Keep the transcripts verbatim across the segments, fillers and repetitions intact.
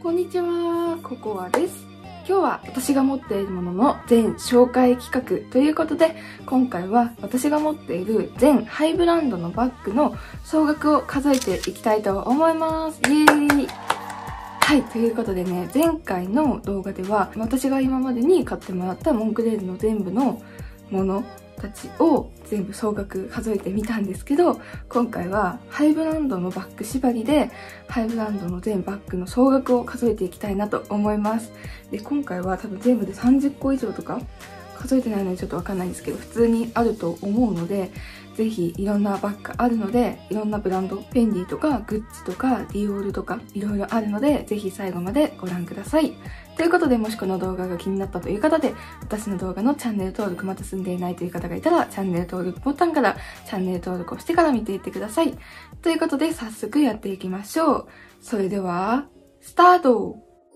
こんにちは、ココアです。今日は私が持っているものの全紹介企画ということで、今回は私が持っている全ハイブランドのバッグの総額を数えていきたいと思います。イエーイ！はい、ということでね、前回の動画では私が今までに買ってもらったモンクレールの全部のものたちを全部総額数えてみたんですけど、今回はハイブランドのバッグ縛りでハイブランドの全バッグの総額を数えていきたいなと思います。で、今回は多分全部でさんじゅっこ以上とか数えてないのでちょっとわかんないんですけど、普通にあると思うので、ぜひいろんなバッグあるので、いろんなブランド、フェンディとかグッチとかディオールとかいろいろあるので、ぜひ最後までご覧ください。ということで、もしこの動画が気になったという方で、私の動画のチャンネル登録まだ済んでいないという方がいたら、チャンネル登録ボタンからチャンネル登録をしてから見ていってください。ということで、早速やっていきましょう。それでは、スタート！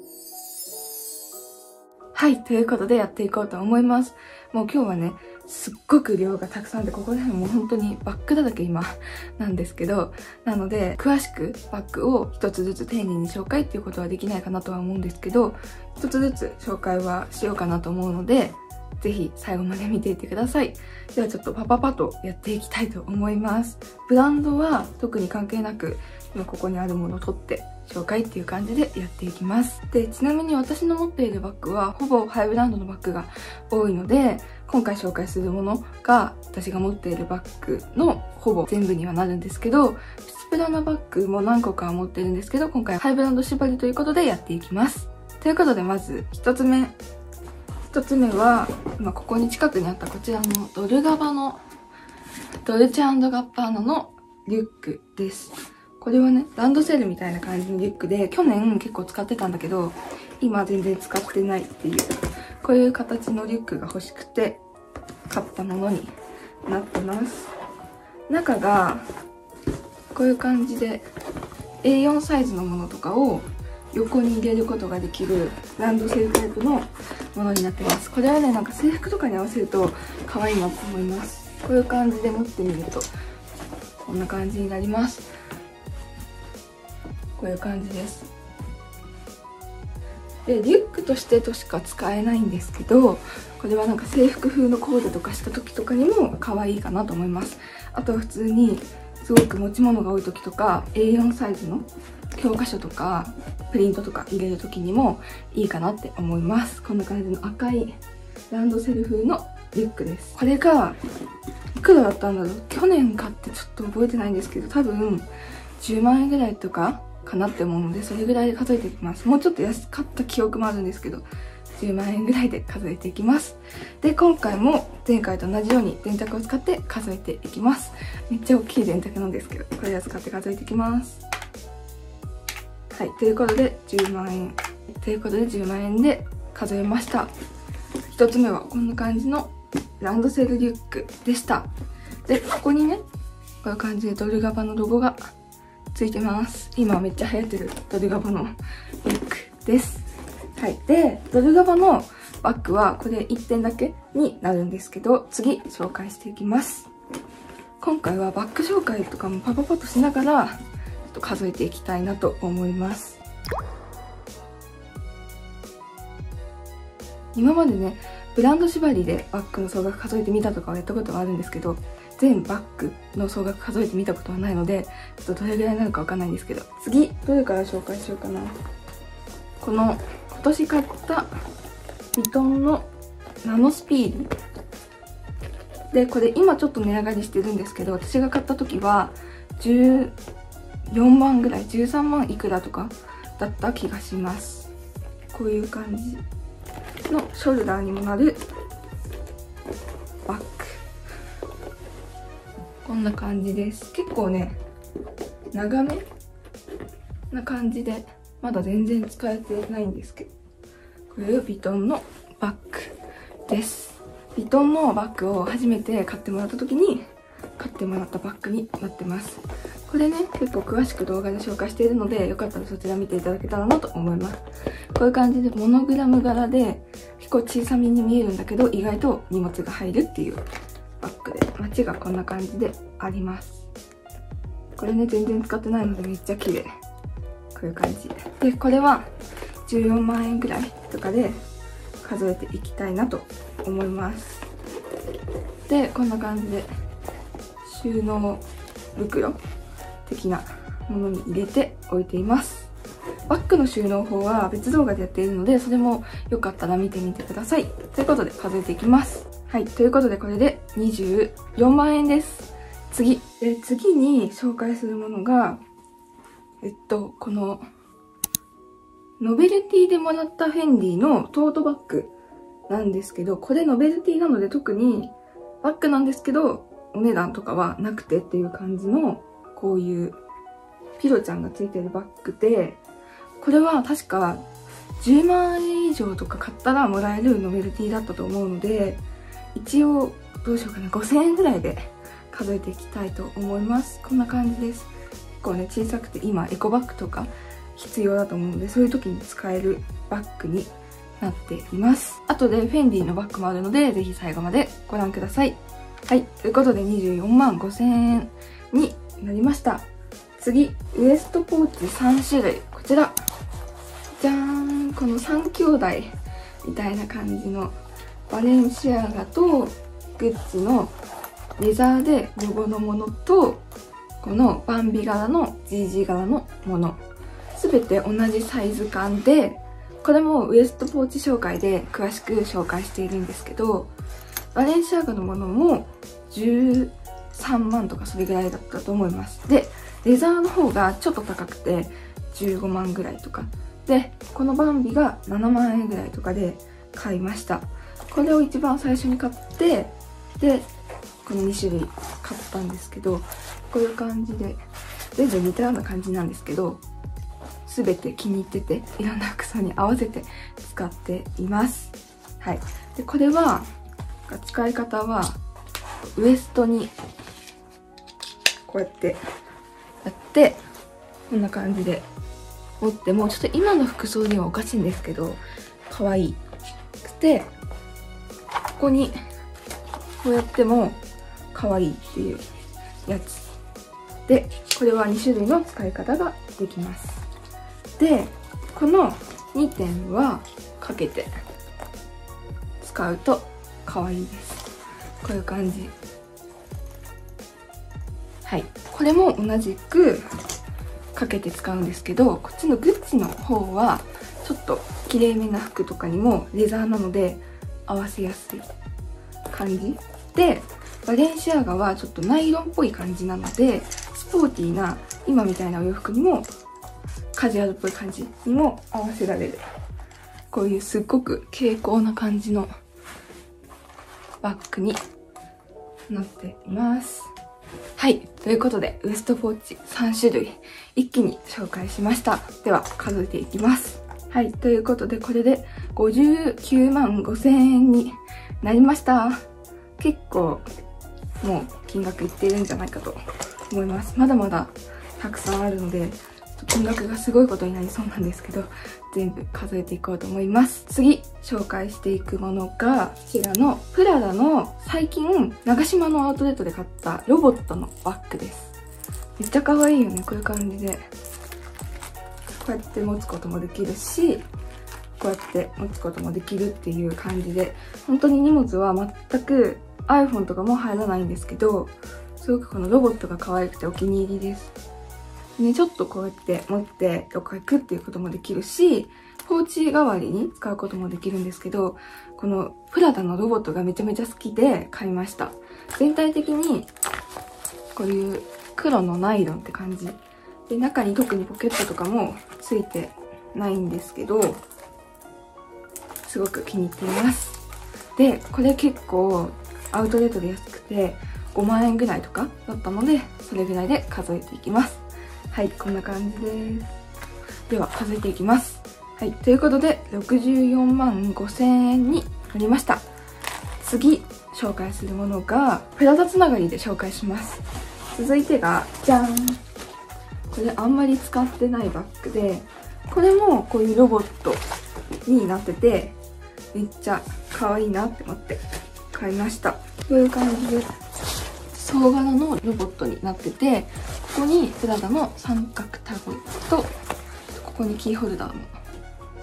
はい、ということでやっていこうと思います。もう今日はね、すっごく量がたくさんあって、ここら辺もう本当にバッグだらけ今なんですけど、なので詳しくバッグを一つずつ丁寧に紹介っていうことはできないかなとは思うんですけど、一つずつ紹介はしようかなと思うので、ぜひ最後まで見ていってください。ではちょっとパパパとやっていきたいと思います。ブランドは特に関係なく、今ここにあるものを取って紹介っていう感じでやっていきます。で、ちなみに私の持っているバッグはほぼハイブランドのバッグが多いので、今回紹介するものが私が持っているバッグのほぼ全部にはなるんですけど、プチプラなバッグも何個か持ってるんですけど、今回ハイブランド縛りということでやっていきます。ということでまず一つ目。一つ目は、今ここに近くにあったこちらのドルガバのドルチェ&ガッパーナのリュックです。これはね、ランドセルみたいな感じのリュックで、去年結構使ってたんだけど、今全然使ってないっていう、こういう形のリュックが欲しくて買ったものになってます。中がこういう感じで エーよん サイズのものとかを横に入れることができるランドセルタイプのものになってます。これはね、なんか制服とかに合わせると可愛いなと思います。こういう感じで持ってみるとこんな感じになります。こういう感じです。で、リュックとしてとしか使えないんですけど、これはなんか制服風のコーデとかした時とかにも可愛いかなと思います。あとは普通にすごく持ち物が多い時とか エーよん サイズの教科書とかプリントとか入れる時にもいいかなって思います。こんな感じの赤いランドセル風のリュックです。これがいくらだったんだろう。去年買ってちょっと覚えてないんですけど、多分じゅうまんえんぐらいとかかなって思うので、それぐらいで数えていきます。もうちょっと安かった記憶もあるんですけど、じゅうまんえんぐらいで数えていきます。で、今回も前回と同じように電卓を使って数えていきます。めっちゃ大きい電卓なんですけど、これを使って数えていきます。はい、ということでじゅうまんえん。ということでじゅうまんえんで数えました。一つ目はこんな感じのランドセルリュックでした。で、ここにね、こういう感じでドルガバのロゴがついてます。今めっちゃ流行ってるドルガバのリュックです。はい。で、ドルガバのバッグはこれいってんだけになるんですけど、次紹介していきます。今回はバッグ紹介とかもパパパッとしながらちょっと数えていきたいなと思います。今までね、ブランド縛りでバッグの総額数えてみたとかはやったことがあるんですけど、全バッグの総額数えてみたことはないので、ちょっとどれぐらいになるかわかんないんですけど、次、どれから紹介しようかな。この、今年買ったヴィトンのナノスピード。で、これ今ちょっと値上がりしてるんですけど、私が買った時はじゅうよんまんぐらい、じゅうさんまんいくらとかだった気がします。こういう感じのショルダーにもなるバッグ。こんな感じです。結構ね、長めな感じで、まだ全然使えてないんですけど、これがヴィトンのバッグです。ヴィトンのバッグを初めて買ってもらった時に買ってもらったバッグになってます。これね、結構詳しく動画で紹介しているので、よかったらそちら見ていただけたらなと思います。こういう感じでモノグラム柄で結構小さめに見えるんだけど、意外と荷物が入るっていうバッグで、街がこんな感じであります。これね、全然使ってないのでめっちゃ綺麗。こういう感じで、これはじゅうよんまんえんぐらいとかで数えていきたいなと思います。でこんな感じで収納袋的なものに入れておいています。バッグの収納法は別動画でやっているので、それもよかったら見てみてください。ということで数えていきます。はい、ということでこれでにじゅうよんまんえんです。次。で、次に紹介するものが、えっと、この、ノベルティでもらったフェンディのトートバッグなんですけど、これノベルティなので特にバッグなんですけど、お値段とかはなくてっていう感じの、こういうピロちゃんがついてるバッグで、これは確かじゅうまんえん以上とか買ったらもらえるノベルティだったと思うので、一応どうしようかな、ごせんえんぐらいで数えていきたいと思います。こんな感じです。結構ね、小さくて今エコバッグとか必要だと思うので、そういう時に使えるバッグになっています。あとでフェンディのバッグもあるので、ぜひ最後までご覧ください。はい、ということでにじゅうよんまんごせんえんになりました。次、ウエストポーチさんしゅるい。こちら。じゃーん、このさんきょうだいみたいな感じのバレンシアガとグッチのレザーでロゴのものと、このバンビ柄の ジージー 柄のもの。すべて同じサイズ感で、これもウエストポーチ紹介で詳しく紹介しているんですけど、バレンシアガのものもじゅうさんまんとかそれぐらいだったと思います。で、レザーの方がちょっと高くてじゅうごまんぐらいとか。で、このバンビがななまんえんぐらいとかで買いました。これを一番最初に買って、で、このにしゅるい買ったんですけど、こういう感じで、全部似たような感じなんですけど、すべて気に入ってて、いろんな服装に合わせて使っています。はい。で、これは、使い方は、ウエストに、こうやってやって、こんな感じで持っても、ちょっと今の服装にはおかしいんですけど、可愛いくて、ここに、こうやっても可愛いっていうやつ。で、これはにしゅるいの使い方ができます。で、このにてんはかけて使うと可愛いです。こういう感じ。はい。これも同じくかけて使うんですけど、こっちのグッチの方はちょっと綺麗めな服とかにもレザーなので合わせやすい感じで、バレンシアガはちょっとナイロンっぽい感じなので、スポーティーな今みたいなお洋服にもカジュアルっぽい感じにも合わせられる、こういうすっごく軽厚な感じのバッグになっています。はい。ということで、ウエストポーチさんしゅるい一気に紹介しました。では、数えていきます。はい。ということで、これでごじゅうきゅうまんごせんえんになりました。結構、もう金額いっているんじゃないかと思います。まだまだたくさんあるので、金額がすごいことになりそうなんですけど、全部数えていこうと思います。次、紹介していくものが、こちらのプラダの最近、長島のアウトレットで買ったロボットのバッグです。めっちゃ可愛いよね、こういう感じで。こうやって持つこともできるし、こうやって持つこともできるっていう感じで、本当に荷物は全く iPhone とかも入らないんですけど、すごくこのロボットが可愛くてお気に入りです。ね、ちょっとこうやって持ってどっか行くっていうこともできるし、ポーチ代わりに使うこともできるんですけど、このプラダのロボットがめちゃめちゃ好きで買いました。全体的にこういう黒のナイロンって感じ。で、中に特にポケットとかもついてないんですけど、すごく気に入っています。で、これ結構アウトレットで安くてごまんえんぐらいとかだったので、それぐらいで数えていきます。はい、こんな感じです。では、数えていきます。はい、ということで、ろくじゅうよんまんごせんえんになりました。次、紹介するものが、プラダつながりで紹介します。続いてが、じゃん！これあんまり使ってないバッグで、これもこういうロボットになってて、めっちゃ可愛いなって思って買いました。こういう感じで、総柄のロボットになってて、ここにプラダの三角タグと、ここにキーホルダーも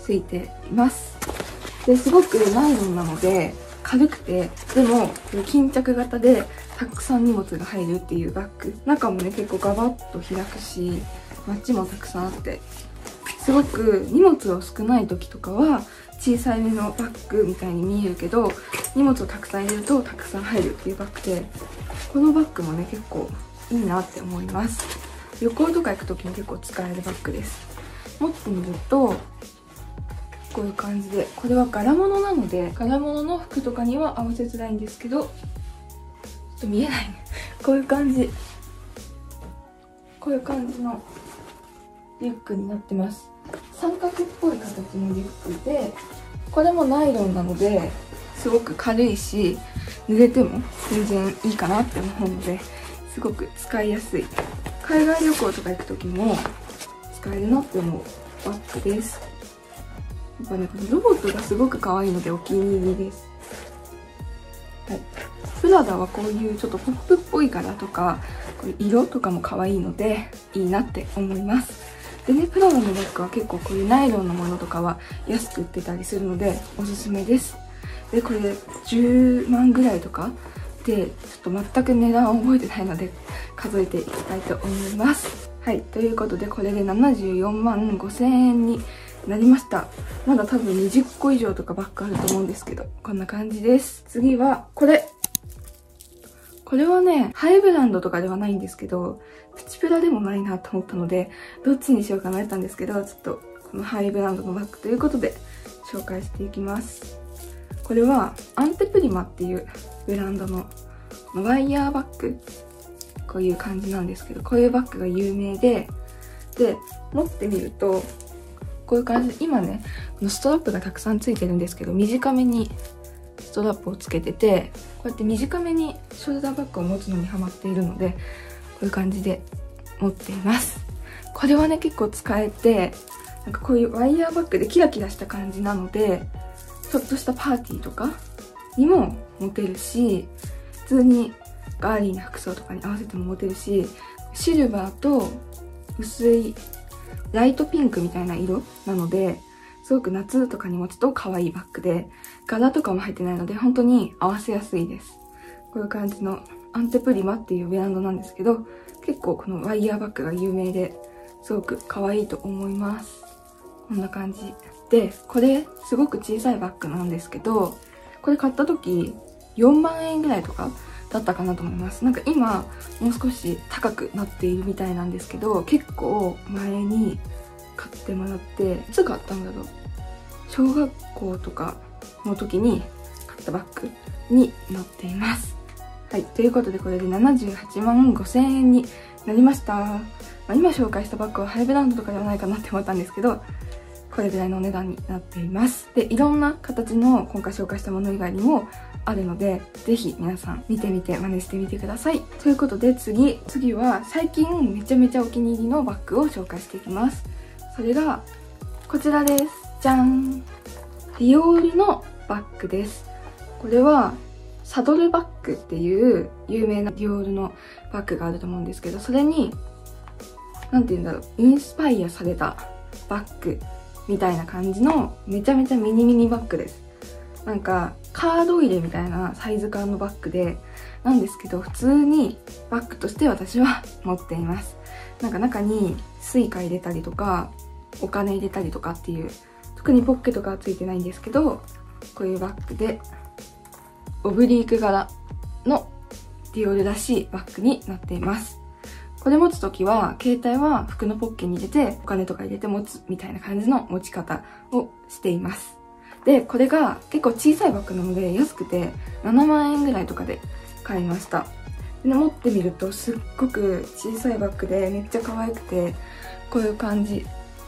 ついています。で、すごくナイロンなので軽くて、でも巾着型でたくさん荷物が入るっていうバッグ。中もね結構ガバッと開くし、マッチもたくさんあって、すごく荷物を少ない時とかは小さいめのバッグみたいに見えるけど、荷物をたくさん入れるとたくさん入るっていうバッグで、このバッグもね結構いいなって思います。旅行とか行く時に結構使えるバッグです。持ってみるとこういう感じで、これは柄物なので柄物の服とかには合わせづらいんですけど、ちょっと見えないねこういう感じ、こういう感じのリュックになってます。三角っぽい形のリュックで、これもナイロンなのですごく軽いし、濡れても全然いいかなって思うので、すごく使いやすい。海外旅行とか行く時も使えるなって思うバッグです。やっぱね、このロボットがすごく可愛いのでお気に入りです。はい、プラダはこういうちょっとポップっぽい柄とか、これ色とかも可愛いのでいいなって思います。でね、プラダのバッグは結構こういうナイロンのものとかは安く売ってたりするのでおすすめです。で、これじゅうまんぐらいとかで、ちょっと全く値段を覚えてないので数えていきたいと思います。はい、ということでこれでななじゅうよんまんごせんえんになりました。まだ多分にじゅっこ以上とかバッグあると思うんですけど、こんな感じです。次はこれ。これはね、ハイブランドとかではないんですけど、プチプラでもないなと思ったので、どっちにしようか迷ったんですけど、ちょっとこのハイブランドのバッグということで紹介していきます。これはアンテプリマっていうブランドのワイヤーバッグ。こういう感じなんですけど、こういうバッグが有名で、で、持ってみると、こういう感じで、今ね、このストラップがたくさんついてるんですけど、短めにストラップをつけてて、こうやって短めにショルダーバッグを持つのにハマっているので、こういう感じで持っています。これはね、結構使えて、なんかこういうワイヤーバッグでキラキラした感じなので、ちょっとしたパーティーとかにも持てるし、普通にガーリーな服装とかに合わせても持てるし、シルバーと薄いライトピンクみたいな色なので、すごく夏とかに持つと可愛いバッグで、柄とかも入ってないので本当に合わせやすいです。こういう感じのアンテプリマっていうブランドなんですけど、結構このワイヤーバッグが有名ですごく可愛いと思います。こんな感じで、これすごく小さいバッグなんですけど、これ買った時よんまんえんぐらいとかだったかなと思います。なんか今もう少し高くなっているみたいなんですけど、結構前に買ってもらって、いつ買ったんだろう、小学校とかの時に買ったバッグになっています。はい、ということでこれでななじゅうはちまんごせんえんになりました。まあ、今紹介したバッグはハイブランドとかではないかなって思ったんですけど、これぐらいのお値段になっています。で、いろんな形の今回紹介したもの以外にもあるので、ぜひ皆さん見てみて真似してみてください。ということで次、次は最近めちゃめちゃお気に入りのバッグを紹介していきます。それがこちらです。じゃん！ディオールのバッグです。これはサドルバッグっていう有名なディオールのバッグがあると思うんですけど、それになんて言うんだろう、インスパイアされたバッグみたいな感じのめちゃめちゃミニミニバッグです。なんかカード入れみたいなサイズ感のバッグでなんですけど、普通にバッグとして私は持っています。なんか中にスイカ入れたりとかお金入れたりとかっていう、特にポッケとかはついてないんですけど、こういうバッグでオブリーク柄のディオールらしいバッグになっています。これ持つときは、携帯は服のポッケに入れて、お金とか入れて持つみたいな感じの持ち方をしています。で、これが結構小さいバッグなので、安くてななまんえんぐらいとかで買いました。で、持ってみるとすっごく小さいバッグでめっちゃ可愛くて、こういう感じ。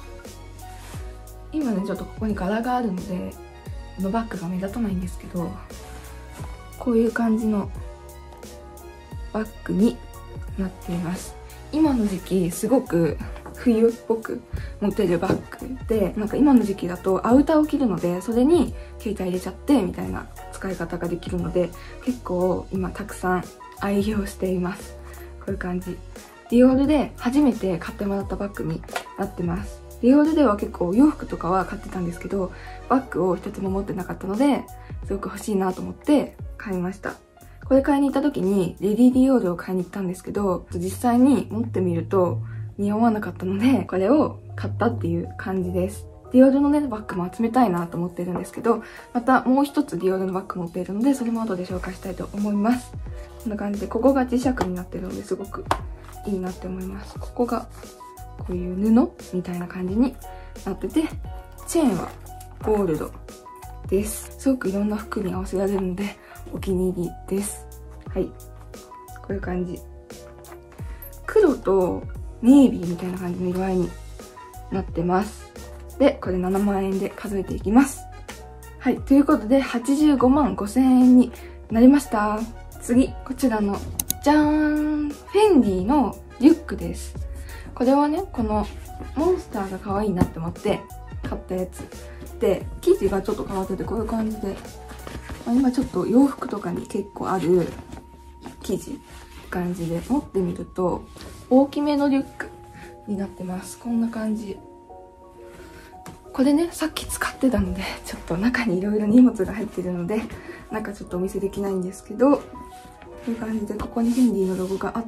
今ね、ちょっとここに柄があるので、このバッグが目立たないんですけど、こういう感じのバッグになっています。今の時期すごく冬っぽく持てるバッグで、なんか今の時期だとアウターを着るので、それに携帯入れちゃってみたいな使い方ができるので、結構今たくさん愛用しています。こういう感じ。ディオールで初めて買ってもらったバッグになってます。 ディオールでは結構お洋服とかは買ってたんですけど、バッグを一つも持ってなかったので、すごく欲しいなと思って買いました。これ買いに行った時にレディディオールを買いに行ったんですけど、実際に持ってみると似合わなかったので、これを買ったっていう感じです。ディオールのね、バッグも集めたいなと思ってるんですけど、またもう一つディオールのバッグ持っているので、それも後で紹介したいと思います。こんな感じで、ここが磁石になってるのですごくいいなって思います。ここがこういう布みたいな感じになってて、チェーンはゴールドです。すごくいろんな服に合わせられるのでお気に入りです。はい。こういう感じ。黒とネイビーみたいな感じの色合いになってます。で、これななまんえんで数えていきます。はい。ということで、はちじゅうごまんごせんえんになりました。次、こちらの、じゃーん、フェンディのリュックです。これはね、このモンスターが可愛いなって思って買ったやつで、生地がちょっと変わっててこういう感じで、まあ、今ちょっと洋服とかに結構ある生地感じで、持ってみると大きめのリュックになってます。こんな感じ。これね、さっき使ってたのでちょっと中にいろいろ荷物が入ってるので中ちょっとお見せできないんですけど、こういう感じでここにフェンディのロゴがあって、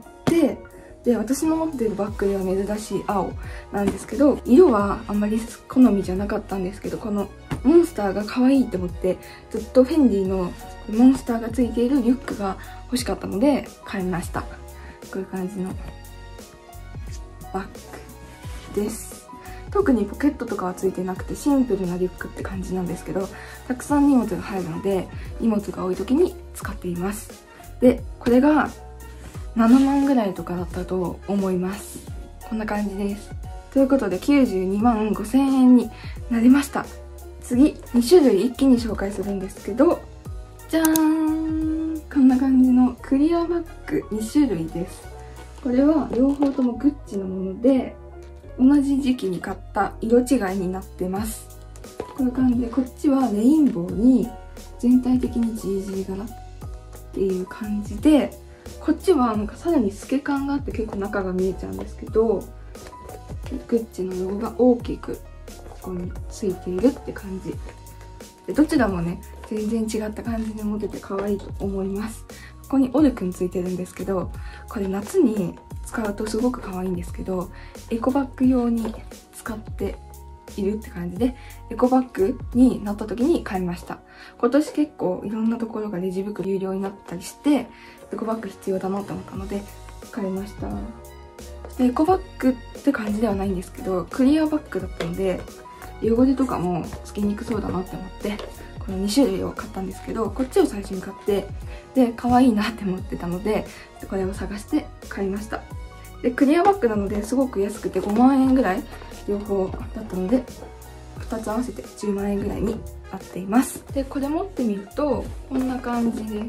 で、私の持っているバッグでは珍しい青なんですけど、色はあんまり好みじゃなかったんですけど、このモンスターが可愛いって思って、ずっとフェンディのモンスターがついているリュックが欲しかったので買いました。こういう感じのバッグです。特にポケットとかはついてなくてシンプルなリュックって感じなんですけど、たくさん荷物が入るので荷物が多い時に使っています。で、これがななまんぐらいとかだったと思います。こんな感じです。ということできゅうじゅうにまんごせんえんになりました。次、にしゅるい一気に紹介するんですけど、じゃーん、こんな感じのクリアバッグにしゅるいです。これは両方ともグッチのもので、同じ時期に買った色違いになってます。こういう感じで、こっちはレインボーに全体的に ジージー 柄っていう感じで、こっちはなんかさらに透け感があって結構中が見えちゃうんですけど、グッチのロゴが大きくここについているって感じで、どちらもね全然違った感じで持てて可愛いと思います。ここにオルくんついてるんですけど、これ夏に使うとすごく可愛いんですけど、エコバッグ用に使っているって感じで、エコバッグになった時に買いました。今年結構いろんなところがレジ袋有料になったりして、エコバッグ必要だなと思ったので買いました。でエコバッグって感じではないんですけど、クリアバッグだったので汚れとかもつけにくそうだなって思ってこのにしゅるいを買ったんですけど、こっちを最初に買って、で可愛いなって思ってたのでこれを探して買いました。でクリアバッグなのですごく安くてごまんえんぐらい両方だったので、ふたつ合わせてじゅうまんえんぐらいになっています。でこれ持ってみるとこんな感じです。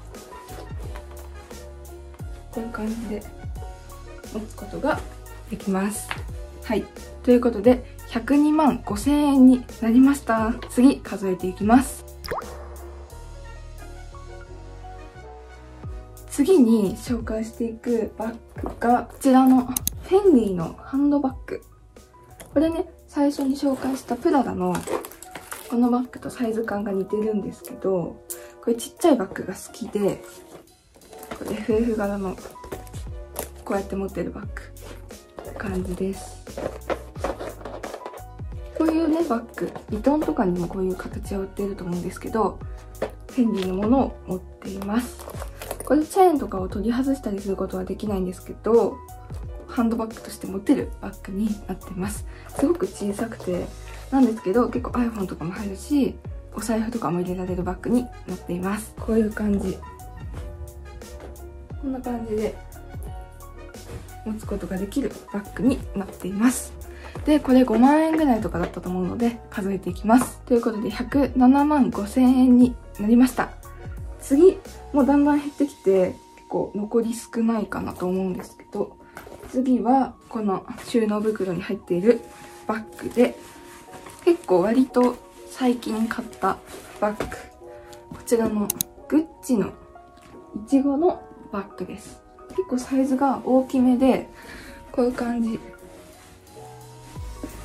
こういう感じで持つことができます。はい、ということでひゃくにまんごせんえんになりました。次数えていきます。次に紹介していくバッグがこちらのフェンディのハンドバッグ。これね、最初に紹介したプラダのこのバッグとサイズ感が似てるんですけど、これちっちゃいバッグが好きで、これ エフエフ 柄のこうやって持ってるバッグって感じです。こういうねバッグ、ヴィトンとかにもこういう形は売っていると思うんですけど、フェンディのものを持っています。これチェーンとかを取り外したりすることはできないんですけど、ハンドバッグとして持てるバッグになってます。すごく小さくてなんですけど、結構 iPhone とかも入るし、お財布とかも入れられるバッグになっています。こういう感じ、こんな感じで持つことができるバッグになっています。でこれごまんえんぐらいとかだったと思うので数えていきます。ということでひゃくななまんごせんえんになりました。次、もうだんだん減ってきて結構残り少ないかなと思うんですけど、次はこの収納袋に入っているバッグで、結構割と最近買ったバッグ、こちらのグッチのいちごのバッグです。結構サイズが大きめで、こういう感じ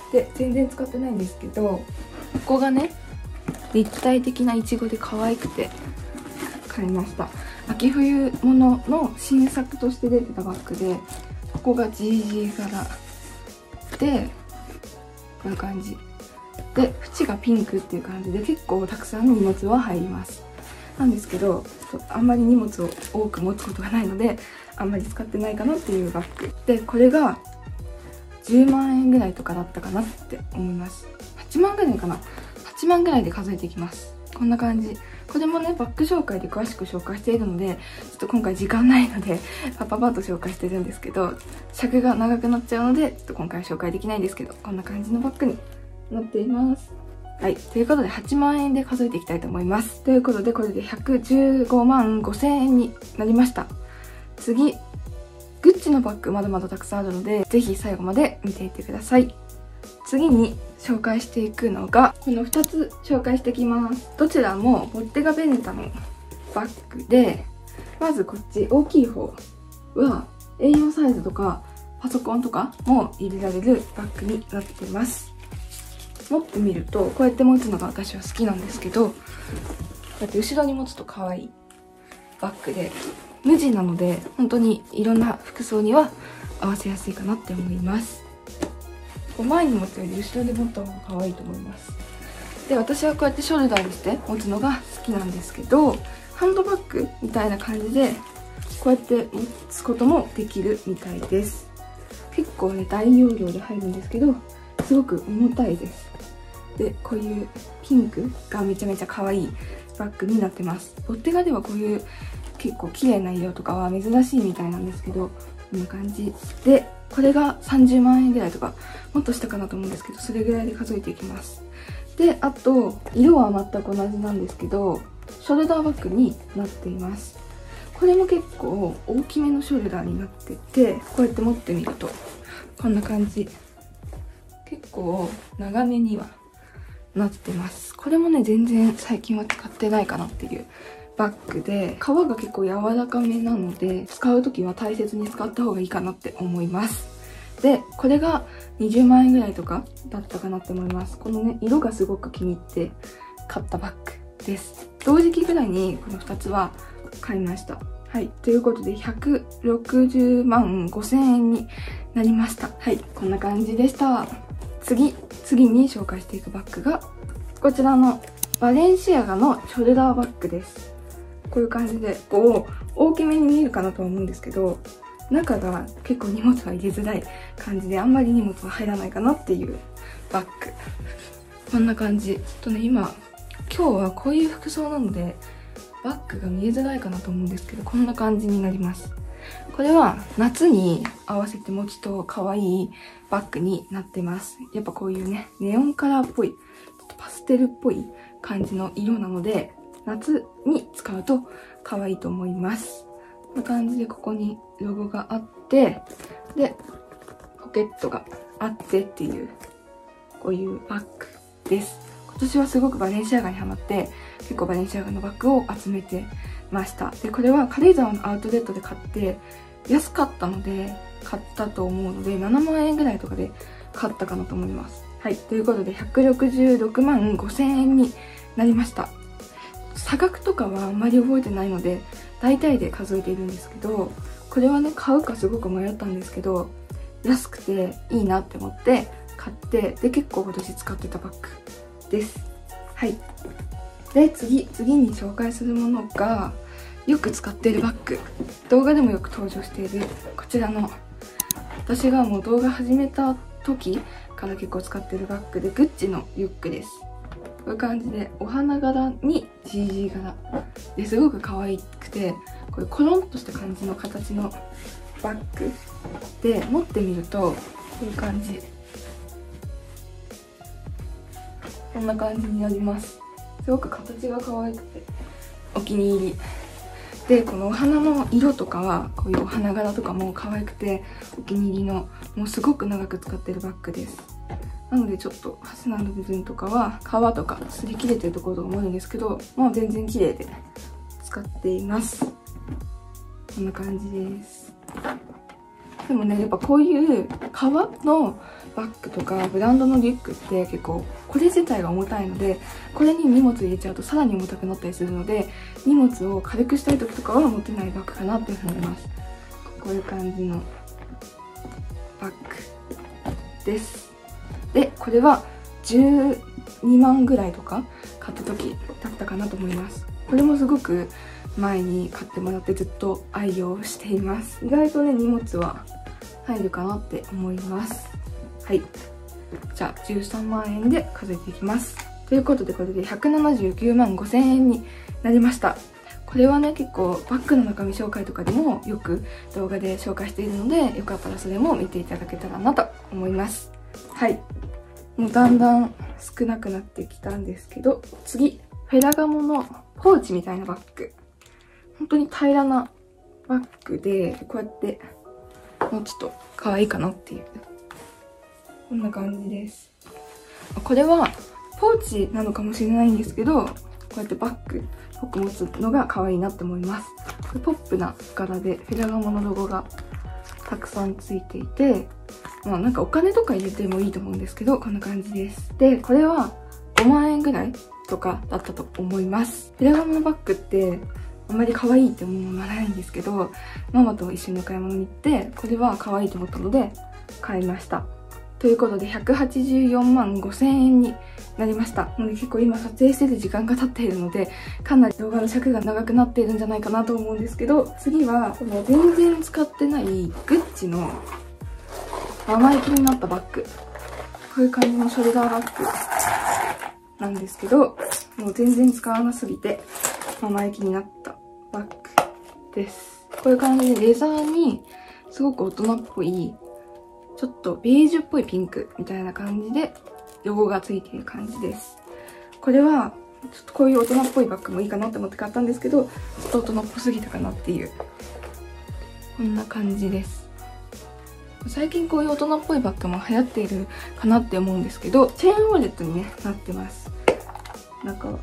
で全然使ってないんですけど、ここがね立体的なイチゴで可愛くて買いました。秋冬物の新作として出てたバッグで、ここが ジージー 柄でこんな感じで、縁がピンクっていう感じで結構たくさん荷物は入ります。なんですけど、あんまり荷物を多く持つことがないのであんまり使ってないかなっていうバッグで、これがじゅうまんえんぐらいとかだったかなって思います。はちまんぐらいかな、はちまんぐらいで数えていきます。こんな感じ。これもねバッグ紹介で詳しく紹介しているので、ちょっと今回時間ないのでパパパッと紹介してるんですけど、尺が長くなっちゃうのでちょっと今回は紹介できないんですけど、こんな感じのバッグになっています。はい。ということではちまんえんで数えていきたいと思います。ということでこれでひゃくじゅうごまんごせんえんになりました。次、グッチのバッグまだまだたくさんあるので、ぜひ最後まで見ていってください。次に紹介していくのが、このふたつ紹介していきます。どちらもボッテガベネタのバッグで、まずこっち大きい方は エーよん サイズとかパソコンとかも入れられるバッグになってます。持ってみるとこうやって持つのが私は好きなんですけど、こうやって後ろに持つと可愛いバッグで、無地なので本当にいろんな服装には合わせやすいかなって思います。前に持つより後ろで持った方が可愛いと思います。で、私はこうやってショルダーにして持つのが好きなんですけど、ハンドバッグみたいな感じでこうやって持つこともできるみたいです。結構ね大容量で入るんですけど、すごく重たいです。で、こういうピンクがめちゃめちゃ可愛いバッグになってます。ボッテガではこういう結構綺麗な色とかは珍しいみたいなんですけど、こんな感じで、これがさんじゅうまんえんぐらいとかもっとしたかなと思うんですけど、それぐらいで数えていきます。で、あと色は全く同じなんですけど、ショルダーバッグになっています。これも結構大きめのショルダーになってて、こうやって持ってみるとこんな感じ、結構長めにはなってます。これもね全然最近は使ってないかなっていうバッグで、皮が結構柔らかめなので使う時は大切に使った方がいいかなって思います。で、これがにじゅうまんえんぐらいとかだったかなって思います。このね色がすごく気に入って買ったバッグです。同時期ぐらいにこのふたつは買いました。はい、ということでひゃくろくじゅうまんごせんえんになりました。はい、こんな感じでした。次次に紹介していくバッグがこちらのバレンシアガのショルダーバッグです。こういう感じでこう大きめに見えるかなとは思うんですけど、中が結構荷物は入れづらい感じで、あんまり荷物は入らないかなっていうバッグ。こんな感じ。ちょっとね今今日はこういう服装なのでバッグが見えづらいかなと思うんですけど、こんな感じになります。これは夏に合わせて持つと可愛いバッグになってます。やっぱこういうねネオンカラーっぽい、ちょっとパステルっぽい感じの色なので、夏に使うと可愛いと思います。こんな感じでここにロゴがあって、でポケットがあってっていう、こういうバッグです。今年はすごくバレンシアガにハマって、結構バレンシアガのバッグを集めてました。で、これは軽井沢のアウトレットで買って安かったので買ったと思うので、ななまんえんぐらいとかで買ったかなと思います。はい、ということでひゃくろくじゅうろくまんごせんえんになりました。差額とかはあんまり覚えてないので大体で数えているんですけど、これはね買うかすごく迷ったんですけど、安くていいなって思って買って、で結構今年使ってたバッグです。はい。で次次に紹介するものがよく使っているバッグ、動画でもよく登場しているこちらの、私がもう動画始めた時から結構使っているバッグで、グッチのリュックです。こういう感じでお花柄に ジージー 柄ですごく可愛くて、こういうコロンとした感じの形のバッグで、持ってみるとこういう感じ、こんな感じになります。すごく形が可愛くてお気に入りで、このお花の色とかはこういうお花柄とかも可愛くてお気に入りの、もうすごく長く使ってるバッグです。なのでちょっとファスナーの部分とかは革とか擦り切れてるところとかもあるんですけど、まあ全然綺麗で使っています。こんな感じです。 でもね、やっぱこういう革のバッグとかブランドのリュックって結構これ自体が重たいので、これに荷物入れちゃうとさらに重たくなったりするので、荷物を軽くしたい時とかは持てないバッグかなっていうふうに思います。こういう感じのバッグです。で、これはじゅうにまんぐらいとか買った時だったかなと思います。これもすごく前に買ってもらってずっと愛用しています。意外とね、荷物は入るかなって思います。はい。じゃあじゅうさんまんえんで数えていきます。ということで、これでひゃくななじゅうきゅうまんごせんえんになりました。これはね、結構バッグの中身紹介とかでもよく動画で紹介しているので、よかったらそれも見ていただけたらなと思います。はい。もうだんだん少なくなってきたんですけど、次、フェラガモのポーチみたいなバッグ。本当に平らなバッグで、こうやって持つと可愛いかなっていう。こんな感じです。これはポーチなのかもしれないんですけど、こうやってバッグっぽく持つのが可愛いなって思います。これポップな柄でフェラガモのロゴがたくさんついていて、まあなんかお金とか入れてもいいと思うんですけど、こんな感じです。で、これはごまんえんぐらいとかだったと思います。フェラガモのバッグってあんまり可愛いって思うものはないんですけど、ママと一緒にお買い物に行って、これは可愛いと思ったので買いました。ということでひゃくはちじゅうよんまんごせんえんになりました。なので結構今撮影してて時間が経っているので、かなり動画の尺が長くなっているんじゃないかなと思うんですけど、次はこの全然使ってないグッチの生意気になったバッグ。こういう感じのショルダーバッグなんですけど、もう全然使わなすぎて生意気になったバッグです。こういう感じでレザーにすごく大人っぽい、ちょっとベージュっぽいピンクみたいな感じでロゴがついている感じです。これはちょっとこういう大人っぽいバッグもいいかなと思って買ったんですけど、ちょっと大人っぽすぎたかなっていう、こんな感じです。最近こういう大人っぽいバッグも流行っているかなって思うんですけど、チェーンウォレットに、ね、なってます。中は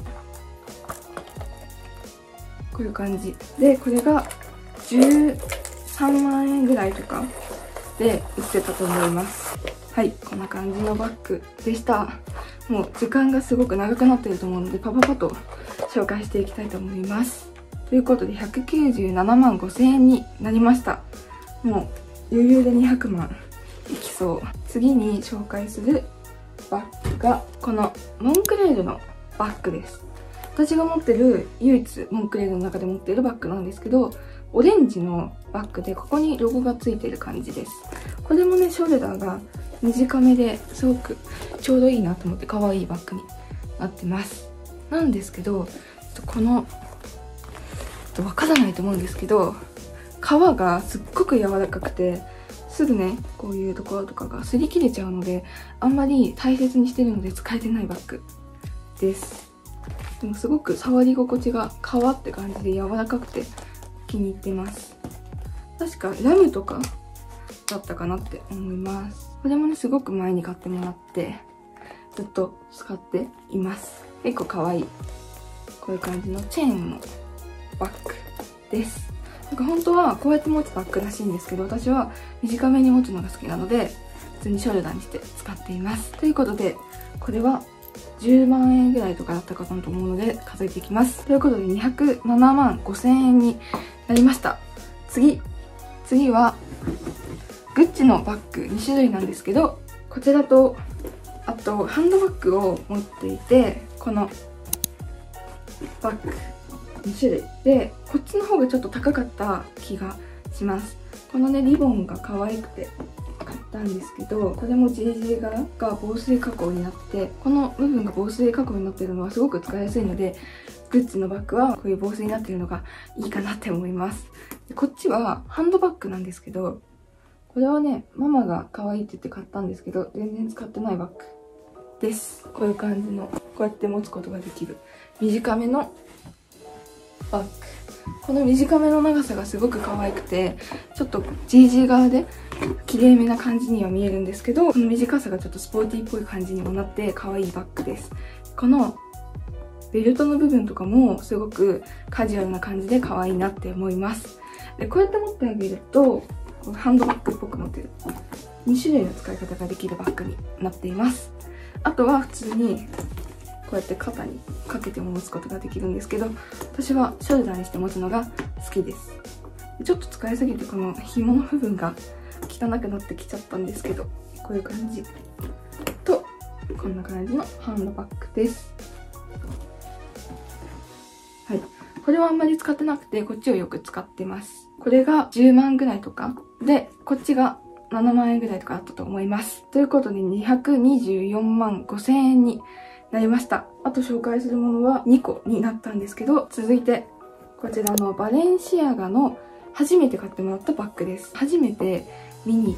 こういう感じで、これがじゅうさんまんえんぐらいとかで売ってたと思います。はい、こんな感じのバッグでした。もう時間がすごく長くなっていると思うので、パパパと紹介していきたいと思います。ということでひゃくきゅうじゅうななまんごせんえんになりました。もう余裕でにひゃくまんいきそう。次に紹介するバッグがこのモンクレールのバッグです。私が持ってる唯一モンクレールの中で持っているバッグなんですけど、オレンジのバッグでここにロゴがついてる感じです。これもね、ショルダーが短めですごくちょうどいいなと思って可愛いバッグになってます。なんですけど、このわからないと思うんですけど、革がすっごく柔らかくて、すぐね、こういうところとかが擦り切れちゃうので、あんまり大切にしてるので使えてないバッグです。でもすごく触り心地が革って感じで柔らかくて気に入ってます。確かラムとかだったかなって思います。これもね、すごく前に買ってもらってずっと使っています。結構可愛いこういう感じのチェーンのバッグです。なんか本当はこうやって持つバッグらしいんですけど、私は短めに持つのが好きなので普通にショルダーにして使っています。ということで、これはじゅうまんえんぐらいとかだったかなと思うので数えていきます。ということでにひゃくななまんごせんえんになりました。次次はグッチのバッグにしゅるいなんですけど、こちらとあとハンドバッグを持っていて、このバッグにしゅるいで、こっちの方がちょっと高かった気がします。このね、リボンが可愛くて買ったんですけど、これも ジェージー 柄が防水加工になって、この部分が防水加工になっているのはすごく使いやすいので、グッチのバッグはこういう防水になっているのがいいかなって思います。でこっちはハンドバッグなんですけど、これはね、ママが可愛いって言って買ったんですけど、全然使ってないバッグです。こういう感じの、こうやって持つことができる短めのバッグ。この短めの長さがすごく可愛くて、ちょっと ジージー 柄で綺麗めな感じには見えるんですけど、この短さがちょっとスポーティーっぽい感じにもなって可愛いバッグです。このベルトの部分とかもすごくカジュアルな感じで可愛いなって思います。でこうやって持ってあげると、 こうハンドバッグっぽく持てるに種類の使い方ができるバッグになっています。あとは普通にこうやって肩にかけても持つことができるんですけど、私はショルダーにして持つのが好きです。ちょっと使いすぎてこの紐の部分が汚くなってきちゃったんですけど、こういう感じとこんな感じのハンドバッグです。はい、これはあんまり使ってなくてこっちをよく使ってます。これがじゅうまんぐらいとかで、こっちがななまんえんぐらいとかあったと思います。ということでにひゃくにじゅうよんまんごせんえんになりました。あと紹介するものはにこになったんですけど、続いてこちらのバレンシアガの初めて買ってもらったバッグです。初めて見に行って、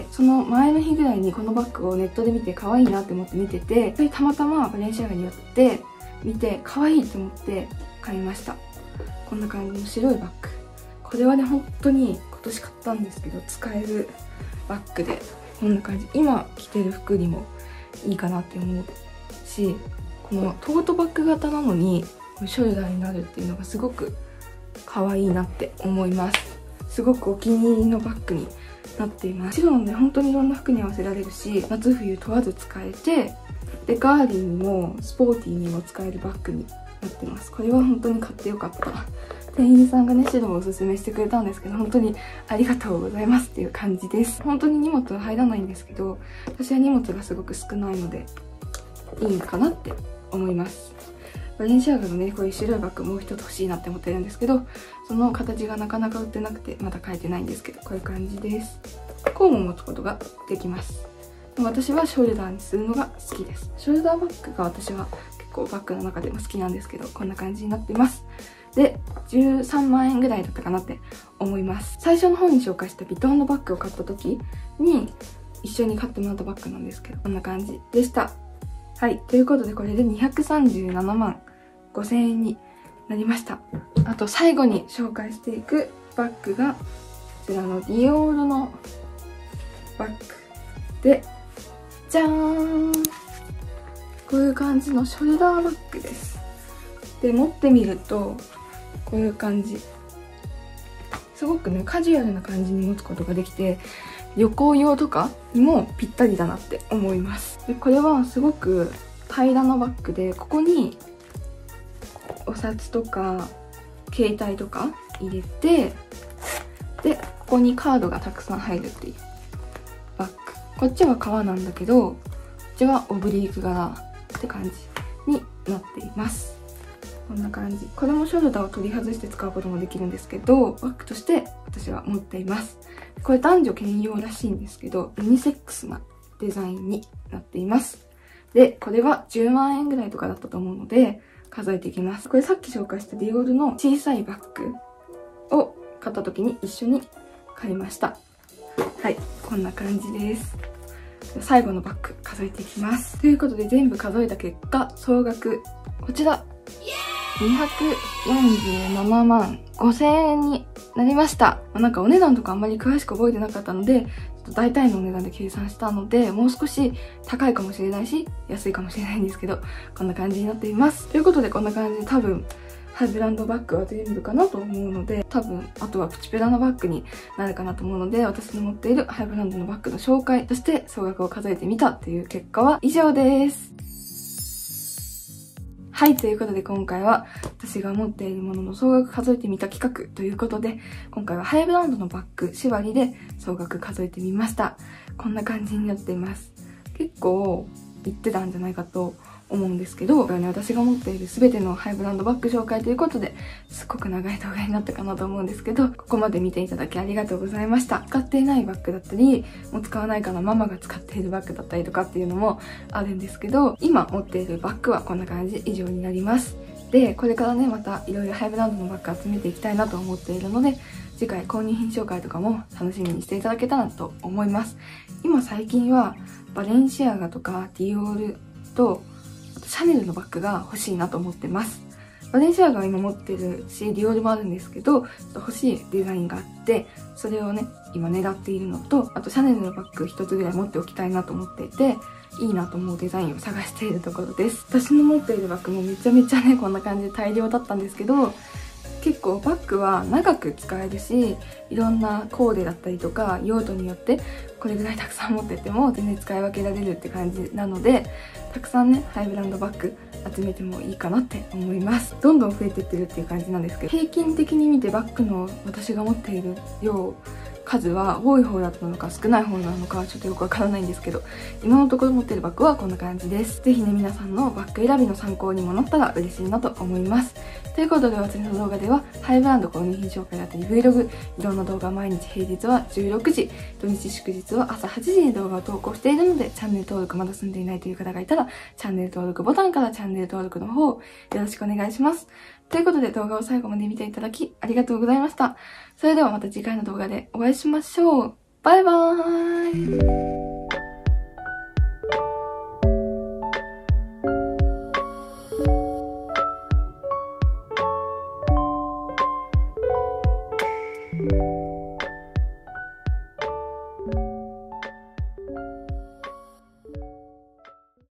その前の日ぐらいにこのバッグをネットで見て可愛いなって思って見てて、でたまたまバレンシアガに寄って見て可愛いと思って買いました。こんな感じの白いバッグ。これはね、本当に今年買ったんですけど使えるバッグで、こんな感じ。今着てる服にもいいかなって思うし、このトートバッグ型なのにショルダーになるっていうのがすごく可愛いなって思います。すごくお気に入りのバッグになっています。白のね、本当にいろんな服に合わせられるし、夏冬問わず使えて、でガーリーにもスポーティーにも使えるバッグになってます。これは本当に買ってよかった。店員さんがね、白をおすすめしてくれたんですけど、本当にありがとうございますっていう感じです。本当に荷物は入らないんですけど、私は荷物がすごく少ないのでいいかなって思います。バレンシアガのね、こういう白いバッグもう一つ欲しいなって思ってるんですけど、その形がなかなか売ってなくてまだ買えてないんですけど、こういう感じです。こうも持つことができます。私はショルダーにするのが好きです。ショルダーバッグが私は結構バッグの中でも好きなんですけど、こんな感じになっています。で、じゅうさんまんえんぐらいだったかなって思います。最初の方に紹介したヴィトンのバッグを買った時に一緒に買ってもらったバッグなんですけど、こんな感じでした。はい、ということでこれでにひゃくさんじゅうななまんごせんえんになりました。あと最後に紹介していくバッグがこちらのディオールのバッグで、じゃーん、こういう感じのショルダーバッグです。で、持ってみるとこういう感じ、すごくねカジュアルな感じに持つことができて、旅行用とかにもぴったりだなって思います。でこれはすごく平らなバッグで、ここにお札とか携帯とか入れて、でここにカードがたくさん入るっていうバッグ。こっちは革なんだけど、こっちはオブリーク柄って感じになっています。こんな感じ。これもショルダーを取り外して使うこともできるんですけど、バッグとして私は持っています。これ男女兼用らしいんですけど、ユニセックスなデザインになっています。で、これはじゅうまんえんぐらいとかだったと思うので、数えていきます。これさっき紹介したディオールの小さいバッグを買った時に一緒に買いました。はい、こんな感じです。最後のバッグ数えていきます。ということで全部数えた結果、総額こちらにひゃくよんじゅうななまんごせんえんになりました。なんかお値段とかあんまり詳しく覚えてなかったので、ちょっと大体のお値段で計算したので、もう少し高いかもしれないし、安いかもしれないんですけど、こんな感じになっています。ということでこんな感じで多分、ハイブランドバッグは全部かなと思うので、多分、あとはプチプラのバッグになるかなと思うので、私の持っているハイブランドのバッグの紹介として総額を数えてみたっていう結果は以上です。はい、ということで今回は私が持っているものの総額数えてみた企画ということで、今回はハイブランドのバッグ縛りで総額数えてみました。こんな感じになっています。結構いってたんじゃないかと思うんですけど、私が持っている全てのハイブランドバッグ紹介ということで、すっごく長い動画になったかなと思うんですけど、ここまで見ていただきありがとうございました。使っていないバッグだったり、もう使わないかなママが使っているバッグだったりとかっていうのもあるんですけど、今持っているバッグはこんな感じ以上になります。で、これからね、またいろいろハイブランドのバッグ集めていきたいなと思っているので、次回購入品紹介とかも楽しみにしていただけたらと思います。今最近はバレンシアガとかディオールとシャネルのバッグが欲しいなと思ってます。バレンシアガは今持ってるし、ディオールもあるんですけど、欲しいデザインがあって、それをね、今狙っているのと、あとシャネルのバッグ一つぐらい持っておきたいなと思っていて、いいなと思うデザインを探しているところです。私の持っているバッグもめちゃめちゃね、こんな感じで大量だったんですけど、 結構バッグは長く使えるし、いろんなコーデだったりとか用途によってこれぐらいたくさん持ってっても全然使い分けられるって感じなので、たくさんねハイブランドバッグ集めてもいいかなって思います。どんどん増えてってるっていう感じなんですけど、平均的に見てバッグの私が持っている量数は多い方だったのか少ない方なのかちょっとよくわからないんですけど、今のところ持ってるバッグはこんな感じです。ぜひね皆さんのバッグ選びの参考にもなったら嬉しいなと思います。ということで、私の動画ではハイブランド購入品紹介だったり Vlog、いろんな動画、毎日平日はじゅうろくじ、土日祝日は朝はちじに動画を投稿しているので、チャンネル登録まだ済んでいないという方がいたらチャンネル登録ボタンからチャンネル登録の方よろしくお願いします。ということで、動画を最後まで見ていただきありがとうございました。それではまた次回の動画でお会いしましょう。バイバーイ。